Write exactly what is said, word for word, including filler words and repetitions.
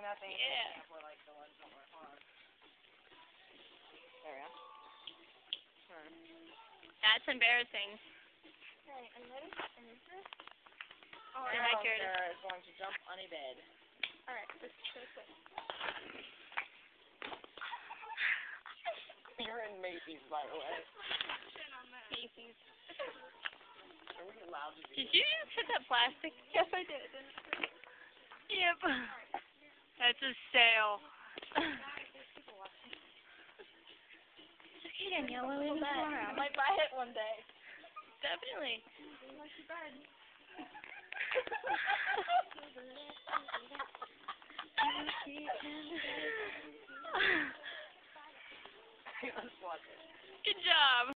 nothing. Yeah. We're like the ones that were on. There we go. Hmm. That's embarrassing. Alright, and then, and this. Oh, I now like yours. Sarah is going to jump on a bed. Alright, this is so quick. You're in Macy's, by the way. Macy's. Are we allowed to do Did you just hit that plastic? Yes, I did. Yep. That's a sale. It's okay, Danielle. We'll leave it tomorrow. I might buy it one day. Definitely. Not too bad. Let's watch it. Good job.